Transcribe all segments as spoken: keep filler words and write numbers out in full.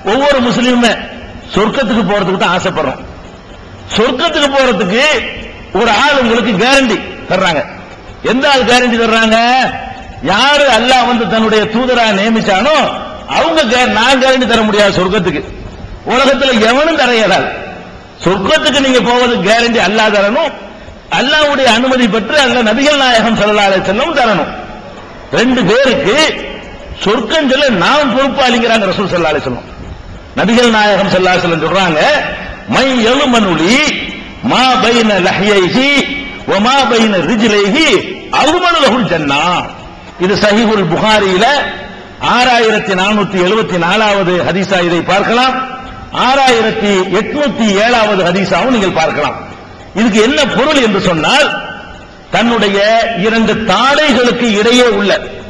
ஒவ்வொரு முஸ்லீமுமே சொர்க்கத்துக்கு போறதுக்கு தான் ஆசைப்படுறோம். சொர்க்கத்துக்கு போறதுக்கு ஒரு ஆள் உங்களுக்கு கேரண்டி தர்றாங்க. எந்த ஆள் கேரண்டி தர்றாங்க? யாரு அல்லாஹ் வந்து தன்னுடைய தூதரா நியமிச்சானோ அவங்க நான் கேரண்டி தர முடியாது. சொர்க்கத்துக்கு உலகத்தில் எவனும் தர இயலாது. சொர்க்கத்துக்கு நீங்க போவதுக்கு கேரண்டி அல்லாஹ் தரணும். அல்லாஹ்வுடைய அனுமதி பெற்று அல்ல நபிகள் நாயகம் ஸல்லல்லாஹு அலைஹி வஸல்லம் தரணும். ரெண்டு பேருக்கு சொர்க்கம் சொல்ல நாம் பொறுப்பாளிங்கிறாங்க ரசூல் ஸல்லல்லாஹு அலைஹி வஸல்லம். நபிகள் நாயகம் ஸல்லல்லாஹு அலைஹி வஸல்லம் சொல்றாங்க, மை யலுமனுலி மா பைன லஹ்யைஹி வ மா பைன ரிஜ்லைஹி அவ்மனு லஹுல் ஜன்னah. இது சஹீஹுல் புகாரியில ஆறாயிரத்தி நானூத்தி எழுபத்தி நாலாவது ஹதீஸா இதை பார்க்கலாம். ஆறாயிரத்தி எட்நூத்தி ஏழாவது ஹதீஸாவும் நீங்கள் பார்க்கலாம். இதுக்கு என்ன பொருள் என்று சொன்னால், தன்னுடைய இரண்டு தாடைகளுக்கு இடையே உள்ள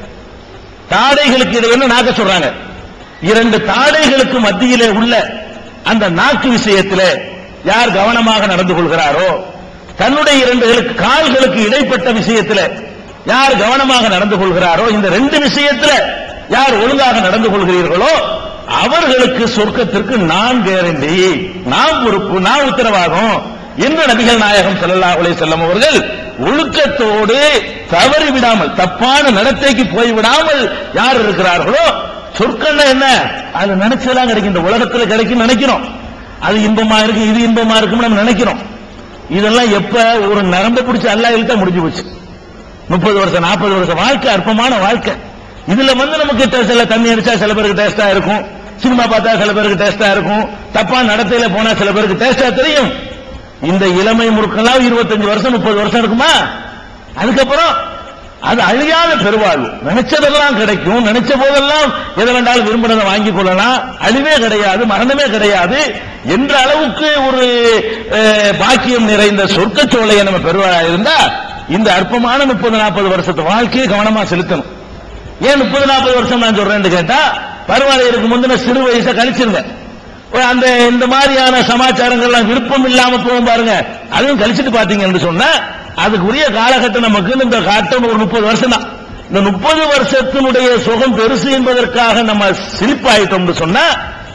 தாடைகளுக்கு இடையே நாக்க சொல்றாங்க, இரண்டு தாடைகளுக்கு மத்தியிலே உள்ள அந்த நாக்கு விஷயத்தில் யார் கவனமாக நடந்து கொள்கிறாரோ, தன்னுடைய இரண்டு கால்களுக்கு இடைப்பட்ட விஷயத்தில் யார் கவனமாக நடந்து கொள்கிறாரோ, இந்த ரெண்டு விஷயத்தில் யார் ஒழுங்காக நடந்து கொள்கிறீர்களோ அவர்களுக்கு சொர்க்கத்திற்கு நான் கேரண்டி, நான் பொறுப்பு, நான் உத்தரவாதம் என்று நபிகள் நாயகம் ஸல்லல்லாஹு அலைஹி வஸல்லம் அவர்கள் ஒழுக்கத்தோடு தவறி விடாமல், தப்பான நடத்தைக்கு போய்விடாமல் யார் இருக்கிறார்களோ சொர்க்கம் என்ன அது நினைச்சதெல்லாம் கிடைக்கும். இந்த உலகத்தில் கிடைக்கும் நினைக்கிறோம், அது இன்பமா இருக்கு, இது இன்பமா இருக்கும் நம்ம நினைக்கிறோம். இதெல்லாம் எப்ப ஒரு நரம்பு பிடிச்ச அல்லாஹ் இழுத்தா முடிஞ்சு போச்சு. முப்பது வருஷம் நாற்பது வருஷம் வாழ்க்கை அற்பமான வாழ்க்கை. இதுல வந்து நமக்கு சில தண்ணி அடிச்சா சில பேருக்கு டேஸ்டா இருக்கும், சினிமா பார்த்தா சில பேருக்கு டேஸ்டா இருக்கும், தப்பான நடத்தையில போனா சில பேருக்கு டேஸ்டா தெரியும். இந்த இளமை முறுக்கெல்லாம் இருபத்தஞ்சு வருஷம் முப்பது வருஷம் இருக்குமா? அதுக்கப்புறம் அது அழியாத பெருவாழ்வு. நினைச்சதெல்லாம் கிடைக்கும், நினைச்ச போதெல்லாம் எதை வேண்டாலும் விரும்பினதை வாங்கிக் கொள்ளலாம், அழிவே கிடையாது, மரணமே கிடையாது என்ற அளவுக்கு ஒரு பாக்கியம் நிறைந்த சொர்க்கச்சோலையை நம்ம பெறுவதா இருந்தா இந்த அற்பமான முப்பது நாற்பது வருஷத்து வாழ்க்கையை கவனமா செலுத்தணும். ஏன் முப்பது நாற்பது வருஷம் நான் சொல்றேன்னு கேட்டா, பருவாலை இருக்கும் முந்தின சிறு வயசை கழிச்சிருங்க, அந்த இந்த மாதிரியான சமாச்சாரங்கள்லாம் விருப்பம் இல்லாம போகும் பாருங்க, அதையும் கழிச்சிட்டு பாத்தீங்கன்னு சொன்னா அதுக்குரிய காலகட்டம் நமக்கு இந்த காட்டம் ஒரு முப்பது வருஷம் தான். இந்த முப்பது வருஷத்தினுடைய சுகம் பெருசு என்பதற்காக நம்ம சிலிப்பாயிட்டோம்னு சொன்னா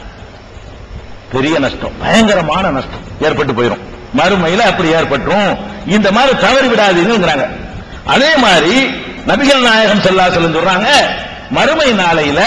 பெரிய நஷ்டம், பயங்கரமான நஷ்டம் ஏற்பட்டு போயிடும். மறுமையில அப்படி ஏற்பட்டும். இந்த மாதிரி தவறி விடாதீங்கிறாங்க. அதே மாதிரி நபிகள் நாயகம் ஸல்லல்லாஹு அலைஹி வஸல்லம் சொல்றாங்க, மறுமை நாளையில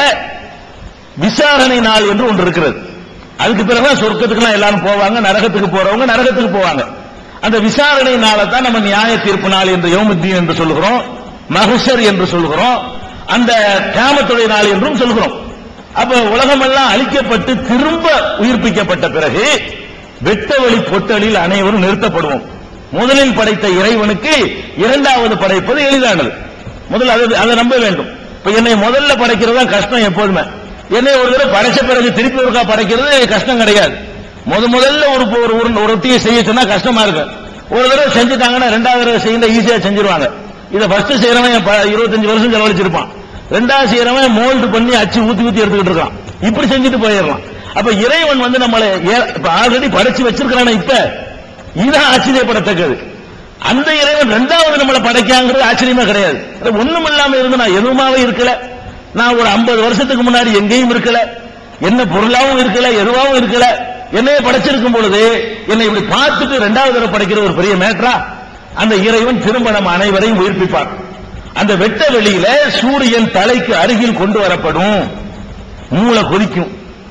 விசாரணை நாள் என்று ஒன்று இருக்கிறது. அதுக்கு பிறகு சொர்க்கத்துக்குலாம் எல்லாரும் போவாங்க, நரகத்துக்கு போறவங்க நரகத்துக்கு போவாங்க. அந்த விசாரணை நாளை தான் நம்ம நியாய தீர்ப்பு நாள் என்று யௌமுத்தீன் என்று சொல்லுகிறோம், மஹ்ஷர் என்று சொல்லுகிறோம், அந்த கியாமத்துடைய நாள் என்றும் சொல்லுகிறோம். அப்ப உலகமெல்லாம் அழிக்கப்பட்டு திரும்ப உயிர்ப்பிக்கப்பட்ட பிறகு வெட்ட வழி பொட்டலில் அனைவரும் நிறுத்தப்படுவோம். முதலில் படைத்த இறைவனுக்கு இரண்டாவது படைப்பது எளிதானது. முதல்ல அதை நம்ப வேண்டும். இப்ப என்னை முதல்ல படைக்கிறதா கஷ்டம். எப்போதுமே என்னை ஒரு தடவை படைச்ச பிறகு திருப்பி ஒருக்கா படைக்கிறது கஷ்டம் கிடையாது. முத முதல்ல ஒரு ஒரு ரொட்டியை செய்ய சொன்னா கஷ்டமா இருக்கு. ஒரு தடவை செஞ்சுட்டாங்கன்னா ரெண்டாவது தடவை செய்ய ஈஸியா செஞ்சிருவாங்க. இதை ஃபர்ஸ்ட் செய்யறவன் இருபத்தஞ்சு வருஷம் செலவழிச்சிருப்பான், ரெண்டாவது செய்யறவன் மோல்டு பண்ணி அச்சு ஊத்தி ஊத்தி எடுத்துக்கிட்டு இருக்கான், இப்படி செஞ்சுட்டு போயிடலாம். அப்ப இறைவன் வந்து நம்மளை ஆல்ரெடி படைச்சு வச்சிருக்கிறான, இப்ப இதுதான் ஆச்சரியப்படத்தக்கது. அந்த இறைவன் ரெண்டாவது நம்மளை படைக்காங்கிறது ஆச்சரியமே கிடையாது. ஒண்ணும் இல்லாம இருந்து நான் எதுவுமாவே இருக்கல, நான் ஒரு ஐம்பது வருஷத்துக்கு முன்னாடி எங்கேயும் இருக்கல, என்ன பொருளாவும் இருக்கல, எதுவாகவும் இருக்கல, என்னைய படைச்சிருக்கும் பொழுது என்னை இப்படி பார்த்துட்டு ரெண்டாவது தடவை படைக்கிற ஒரு பெரிய மேட்டரா? அந்த இறைவன் திரும்ப நம்ம அனைவரையும் உயிர்ப்பிப்பார். அந்த வெட்ட வெளியில சூரியன் தலைக்கு அருகில் கொண்டு வரப்படும், மூளை கொதிக்கும்.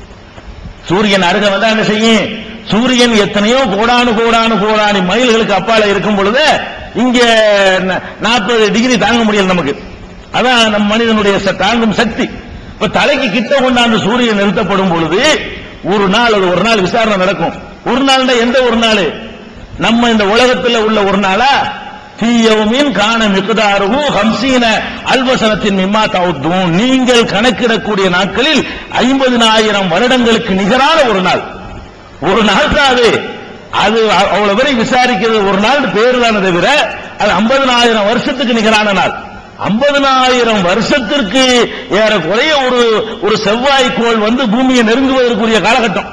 சூரியன் அருக வந்தா என்ன செய்யும்? சூரியன் எத்தனையோ கோடானு கோடானு கோடானு மைல்களுக்கு அப்பால இருக்கும் பொழுது இங்க நாற்பது டிகிரி தாங்க முடியல நமக்கு. அதான் நம் மனிதனுடைய தாங்கும் சக்தி. இப்ப தலைக்கு கிட்ட கொண்டாந்து சூரியன் நிறுத்தப்படும் பொழுது ஒரு நாள் அது ஒரு நாள் விசாரணை நடக்கும். ஒரு நாள் எந்த ஒரு நாள்? நம்ம இந்த உலகத்தில் உள்ள ஒரு நாளா? தீயவுமின் காண மிகுதாருகு ஹம்சீன அல்வசனத்தின் மிம்மா தவுத்தும், நீங்கள் கணக்கிடக்கூடிய நாட்களில் ஐம்பதினாயிரம் வருடங்களுக்கு நிகரான ஒரு நாள். ஒரு நாள் தான் அது. அது அவ்வளவு வரை விசாரிக்கிறது ஒரு நாள் பேரு தானே தவிர அது ஐம்பதினாயிரம் வருஷத்துக்கு நிகரான நாள். ஐம்பதினாயிரம் வருஷத்திற்கு ஏறக்குறைய ஒரு ஒரு செவ்வாய்க்கோள் வந்து பூமியை நெருங்குவதற்குரிய காலகட்டம்.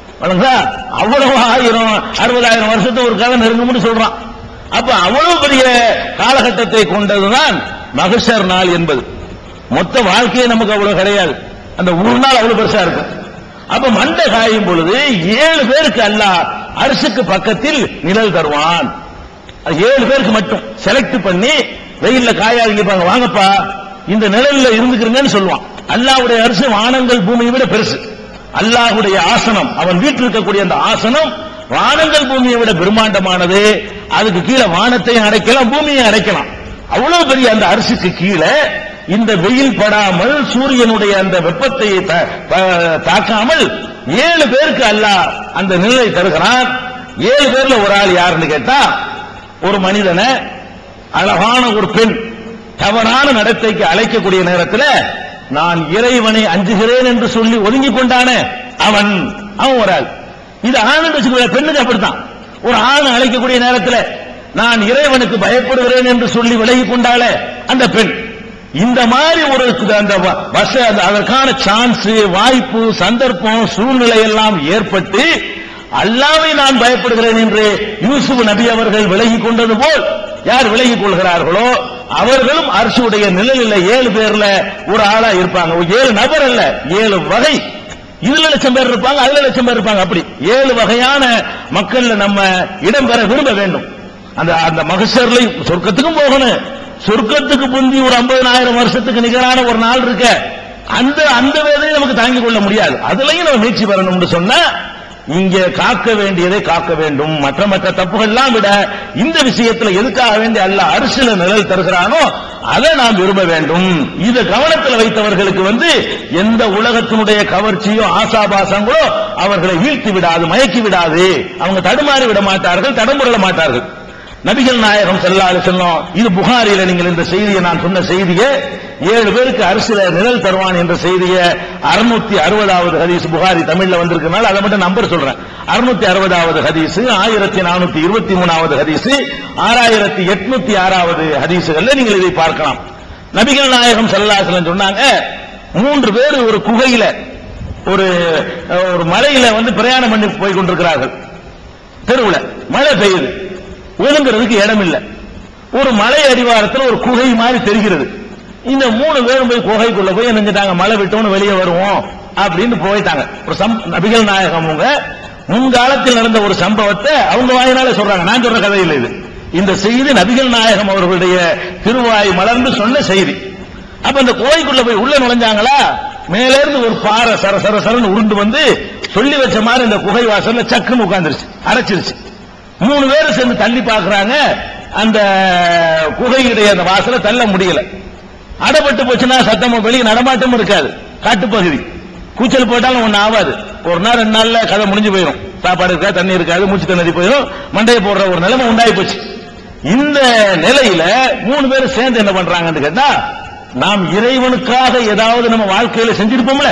அவ்வளவு ஆயிரம் அறுபதாயிரம் வருஷத்தை ஒரு காலம் நெருங்கும்னு சொல்றான். அப்ப அவ்வளவு பெரிய காலகட்டத்தை கொண்டதுதான் மஹ்ஷர் நாள் என்பது. மொத்த வாழ்க்கையே நமக்கு அவ்வளவு கிடையாது, அந்த ஒரு நாள் அவ்வளவு பெருசா இருக்கும். அப்ப மண்டை காயும் பொழுது ஏழு பேருக்கு அல்லாஹ் அரிசுக்கு பக்கத்தில் நிழல் தருவான். ஏழு பேருக்கு மட்டும் செலக்ட் பண்ணி வெயில்ல காயாதிப்பாங்க, வாங்கப்பா இந்த நிழல்ல இருந்துக்கிறீங்கன்னு சொல்லுவான். அல்லாஹ்வுடைய அரிசி வானங்கள் பூமியை விட பெருசு. அல்லாஹ்வுடைய ஆசனம், அவன் வீட்டில் இருக்கக்கூடிய அந்த ஆசனம் வானங்கள் பூமியை விட பிரம்மாண்டமானது. அதுக்கு கீழே வானத்தையும் அடைக்கலாம், பூமியை அடைக்கலாம். அவ்வளவு பெரிய அந்த அரிசிக்கு கீழே இந்த வெயில் படாமல் சூரியனுடைய அந்த வெப்பத்தை தாக்காமல் ஏழு பேருக்கு அல்லாஹ் அந்த நிழலை தருகிறான். ஏழு பேர்ல ஒரு ஆள் யாருன்னு கேட்டா, ஒரு மனிதனை அழகான ஒரு பெண் தவறான நடத்தைக்கு அழைக்கக்கூடிய நேரத்தில் நான் இறைவனை அஞ்சுகிறேன் என்று சொல்லி ஒதுங்கி கொண்டானே அவன் அவன் ஒரு ஆள். இது ஆண் வச்சுக்கொள்ள, பெண்ணுக்கு அப்படித்தான். ஒரு ஆண் அழைக்கக்கூடிய நேரத்தில் நான் இறைவனுக்கு பயப்படுகிறேன் என்று சொல்லி விலகி கொண்டாலே அந்த பெண். இந்த மாதிரி ஒரு அந்த அதற்கான சான்ஸ், வாய்ப்பு, சந்தர்ப்பம், சூழ்நிலை எல்லாம் ஏற்பட்டு அல்லாஹ்வை நான் பயப்படுகிறேன் என்று யூசுப் நபி அவர்கள் விலகி கொண்டது போல் யார் விலகிக் கொள்கிறார்களோ அவர்களும் அர்ஷுடைய நிழலில் ஏழு பேர்ல ஒரு ஆளா இருப்பாங்க. ஏழு நபர் அல்ல, ஏழு வகை. இதுல லட்சம் பேர் இருப்பாங்க, அதுல லட்சம் பேர் இருப்பாங்க. அப்படி ஏழு வகையான மக்கள் நம்ம இடம் பெற விரும்ப வேண்டும். அந்த அந்த மகசர்ல சொர்க்கத்துக்கும் போகணும். சொர்க்கத்துக்கு முந்தி ஒரு ஐம்பதாயிரம் வருஷத்துக்கு நிகரான ஒரு நாள் இருக்க, அந்த அந்த வேலையை நமக்கு தாங்கிக் கொள்ள முடியாது. அதுலயும் நம்ம முயற்சி பெறணும்னு சொன்னா இங்க காக்க வேண்டியதை காக்க வேண்டும். மற்ற மற்ற தப்புகள்லாம் விட இந்த விஷயத்தில் எதுக்காக வேண்டி அல்லாஹ் அரிசில நிழல் தருகிறானோ அதை நாம் விரும்ப வேண்டும். இதை கவனத்தில் வைத்தவர்களுக்கு வந்து எந்த உலகத்தினுடைய கவர்ச்சியோ ஆசாபாசங்களோ அவர்களை வீழ்த்தி விடாது, மயக்கி விடாது. அவங்க தடுமாறி விட மாட்டார்கள், தடம்புரள மாட்டார்கள். நபிகள் நாயகம் ஸல்லல்லாஹு அலைஹி வஸல்லம், இது புகாரில நீங்கள் இந்த செய்தியை நான் சொன்ன செய்தியை, ஏழு பேருக்கு அரிசில நிழல் தருவான் என்ற செய்தியை அறுநூத்தி அறுபதாவது ஹதீஸ் புகாரி தமிழ்ல வந்திருக்கனால அதை மட்டும் நம்பர் சொல்றேன். அறுநூத்தி அறுபதாவது ஹதீஸ், ஆயிரத்தி நானூத்தி இருபத்தி மூணாவது ஹதீஸ், ஆறாயிரத்தி எட்நூத்தி ஆறாவது ஹதீசுகள்ல நீங்கள் இதை பார்க்கலாம். நபிகள் நாயகம் ஸல்லல்லாஹு அலைஹி வஸல்லம் சொன்னாங்க, மூன்று பேர் ஒரு குகையில ஒரு ஒரு மலையில வந்து பிரயாணம் பண்ணி போய் கொண்டிருக்கிறார்கள். தெருவுல மழை பெய்யுது, ஒதுங்கிறதுக்கு இடம் இல்லை. ஒரு மலை அடிவாரத்தில் ஒரு குகை மாதிரி தெரிகிறது. இந்த மூணு பேரும் போய் குகைக்குள்ள போய் நினைஞ்சிட்டாங்க, மழை விட்டோன்னு வெளியே வருவோம் அப்படின்னு போயிட்டாங்க. ஒரு நபிகள் நாயகம் அவங்க முன்காலத்தில் நடந்த ஒரு சம்பவத்தை அவங்க வாயினால சொல்றாங்க. நான் சொல்ற கதை இல்லை இது. இந்த செய்தி நபிகள் நாயகம் அவர்களுடைய திருவாய் மலர்ந்து சொன்ன செய்தி. அப்ப இந்த குகைக்குள்ள போய் உள்ள நுழைஞ்சாங்களா, மேல இருந்து ஒரு பாறை சர சர சரன்னு உருண்டு வந்து சொல்லி வச்ச மாதிரி இந்த குகை வாசல்ல சக்குன்னு உட்கார்ந்துருச்சு, அரைச்சிருச்சு. மூணு பேரும் சேர்ந்து தள்ளி பாக்குறாங்க, அந்த குகையுடைய அந்த வாசலை தள்ள முடியல. அடப்பட்டு போச்சுன்னா சத்தமும் வெளியே நடமாட்டமும் இருக்காது. காட்டுப்பகுதி, கூச்சல் போட்டாலும் ஒண்ணு ஆகாது. ஒரு நாள் ரெண்டு நாள்ல கதை முடிஞ்சு போயிடும். சாப்பாடு இருக்காது, தண்ணி இருக்காது, மூச்சு திணறி போயிடும், மண்டையை போடுற ஒரு நிலைமை உண்டாகி போச்சு. இந்த நிலையில மூணு பேரும் சேர்ந்து என்ன பண்றாங்கன்னு கேட்டா, நாம் இறைவனுக்காக ஏதாவது நம்ம வாழ்க்கையில செஞ்சிருப்போம்ல,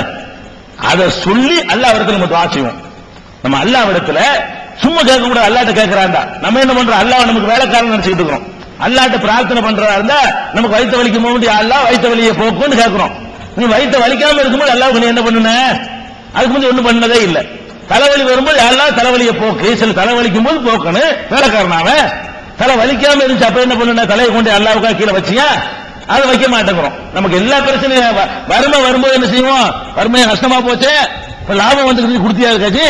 அதை சொல்லி அல்லாஹ் இடத்துல நம்ம துஆ செய்வோம். நம்ம அல்லாஹ் இடத்துல சும்மா கேட்க கூட அல்லாட்ட கேட்கிறாண்டா, நம்ம என்ன பண்றோம், அல்லாஹ் நமக்கு வேலைக்காரன் நினைச்சிட்டு இருக்கிறோம். அல்லாட்ட பிரார்த்தனை பண்றதா இருந்தா நமக்கு வயிற்று வலிக்கும் போது அல்லாஹ் வயிற்று வலியை போக்குன்னு கேட்கிறோம். நீ வயிற்று வலிக்காம இருக்கும்போது அல்லாஹ்வுக்கு நீ என்ன பண்ணுன, அதுக்கு முந்தைய ஒண்ணும் பண்ணதே இல்லை. தலைவலி வரும்போது அல்லாஹ் தலைவலியை போக்கு, சில தலைவலிக்கும் போது போக்கணும் வேலைக்காரனாவ. தலை வலிக்காம இருந்துச்சு, அப்ப என்ன பண்ணுன, தலையை கொண்டு அல்லாஹ்வுக்கா கீழே வச்சியா, அதை வைக்க மாட்டேங்கிறோம். நமக்கு எல்லா பிரச்சனையும் வறுமை வரும்போது என்ன செய்வோம், வறுமையை கஷ்டமா போச்சு, இப்ப லாபம் வந்து கொடுத்தியா இருக்காச்சு.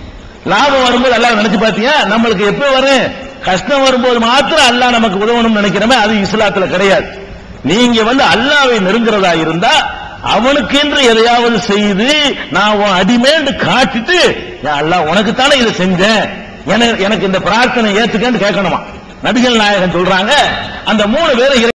லாபம் வரும்போது அல்லாஹ் நினைச்சு பாத்தியா, நம்மளுக்கு எப்ப வரும், கஷ்டம் வரும்போது மாத்திரம் அல்லாஹ் நமக்கு உதவணும்னு நினைக்கிறோமே, அது இஸ்லாத்துல கிடையாது. நீங்க வந்து அல்லாஹ்வை நெருங்குறதா இருந்தா அவனுக்கென்று எதையாவது செய்து நான் உன் அடிமேண்டு காட்டிட்டு, அல்லாஹ் உனக்கு தானே இதை செஞ்சேன், எனக்கு இந்த பிரார்த்தனை ஏத்துக்கன்னு கேட்கணுமா. நபிகள் நாயகம் சொல்றாங்க, அந்த மூணு பேரை